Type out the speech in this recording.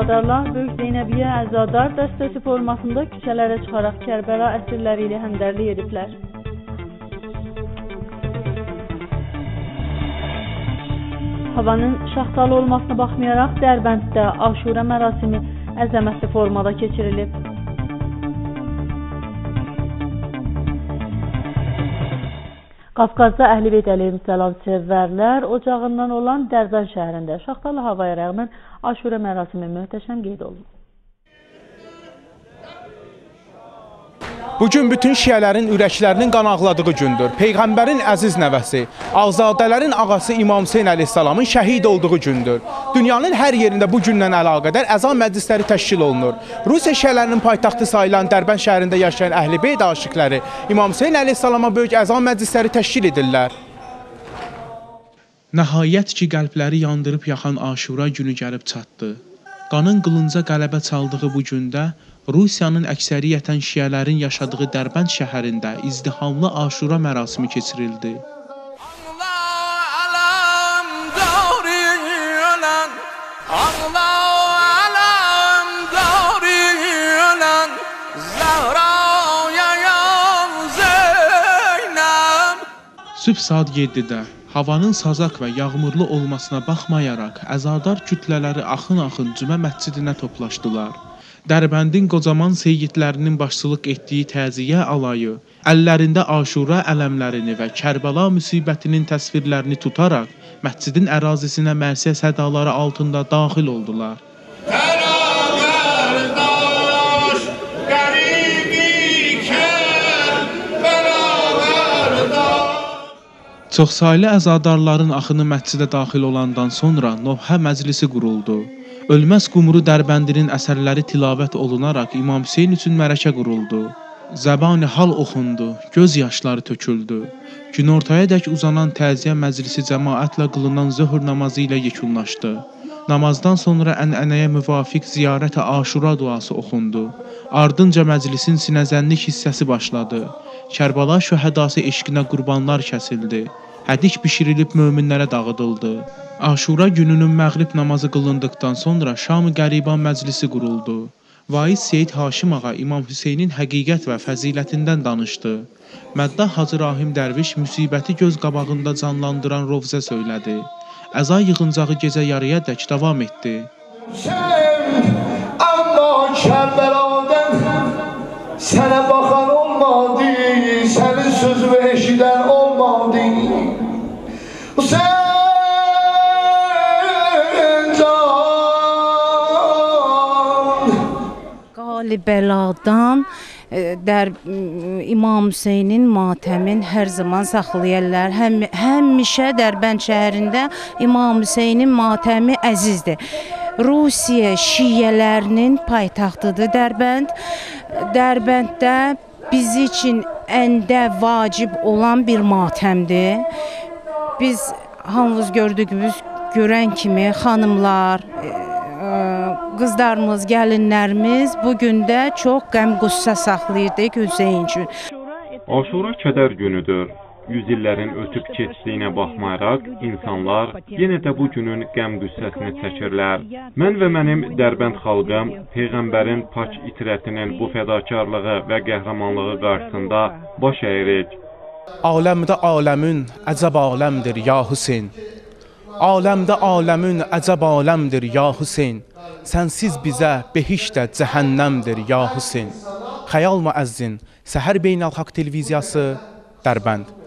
Tərəfdarlar Böyük Zeynəbiyyə Əzadar dəstəsi formasında küçələrə çıxaraq Kərbəla əsirləri ilə həmdərlik ediblər. Havanın şaxtalı olmasına baxmayaraq Dərbənddə Aşura mərasimi əzəmətli formada keçirilib. Qafqazda Əhlibeyt əleyhissalam sevərlər ocağından olan Dərbənd şəhərində şaxtalı havaya rəğmən Aşura mərasimi möhtəşəm qeyd olunub. Bugün bütün şiələrin ürəklərinin qan ağladığı gündür. Peyğəmbərin əziz nəvəsi, Ağzadələrin ağası İmam Hüseyn əleyhissalamın şəhid olduğu gündür. Dünyanın hər yerində bu gündən əlaqədar əzan məclisləri təşkil olunur. Rusiya şiələrinin paytaxtı sayılan Dərbənd şəhərində yaşayan Əhlibeyt aşiqləri İmam Hüseyn əleyhissalama böyük əzan məclisləri təşkil edirlər. Nəhayət ki, qəlbləri yandırıb yaxan Aşura günü gəlib çatdı. Qanın qılınca qələbə çaldığı bu gündə Rusiyanın əksəriyyətən şiələrin yaşadığı Dərbənd şəhərində izdihamlı Aşura mərasimi keçirildi. Sübh saat 7-də havanın sazaq və yağmurlu olmasına baxmayaraq əzadar kütlələri axın-axın Cümə məscidinə toplaşdılar. Dərbəndin qocaman seyidlərinin başçılıq etdiyi təziyyə alayı, əllərində Aşura ələmlərini və Kərbəla müsibətinin təsvirlərini tutaraq məscidin ərazisinə mərsiyə sədaları altında daxil oldular. Çoxsaylı əzadarların axını məscidə daxil olandan sonra Nohə məclisi quruldu. Ölməz Qumru Dərbəndinin əsərləri tilavət olunaraq İmam Hüseyn üçün mərəkə quruldu. Zəbani hal oxundu, göz yaşları töküldü. Günortayadək uzanan təziyə məclisi cəmaətlə qılınan zöhr namazı ilə yekunlaşdı. Namazdan sonra ənənəyə müvafiq ziyarət-i Aşura duası oxundu. Ardınca məclisin sinəzənlik hissəsi başladı. Kərbəla şühədası eşqinə qurbanlar kəsildi. Hədik bişirilib möminlərə dağıdıldı. Aşura gününün məğrib namazı qılındıqdan sonra Şam-ı Qəriban məclisi quruldu. Vaiz Seyid Haşim ağa İmam Hüseynin həqiqət və fəzilətindən danışdı. Məddah Hacı Rahim Dərviş müsibəti göz qabağında canlandıran rovzə söylədi. Əza yığıncağı gecə yarıyadək davam etdi. Amma Kərbəladan sənə baxan olmadı, sənin sözünü eşidən olmadı. Bəladan İmam Hüseynin matəmin hər zaman saxlayarlar. Həmişə Dərbənd şəhərində İmam Hüseynin matəmi əzizdir. Rusiya şiələrinin paytaxtıdır Dərbənd. Dərbənddə biz üçün əndə vacib olan bir matəmdir. Biz hamımız gördüyümüz, görən kimi xanımlar, qızlarımız, gəlinlərimiz bugün də çox qəm-qüssə saxlayırdıq Hüseyn üçün. Aşura kədər günüdür. Yüzillərin ötüb keçdiyinə baxmayaraq, insanlar yenə də bu günün qəm-qüssəsini çəkirlər. Mən və mənim Dərbənd xalqım Peyğəmbərin pak itirətinin bu fədakarlığı və qəhrəmanlığı qarşısında baş əyirik. Aləmdə aləmün əcəb aləmdir ya Hüseyn. Aləmdə aləmün əcəb aləmdir ya Hüseyn. Sənsiz bizə behişdə cəhənnəmdir ya Hüseyn. Xəyal müəzzin, Səhər Beynəlxalq Televiziyası, Dərbənd.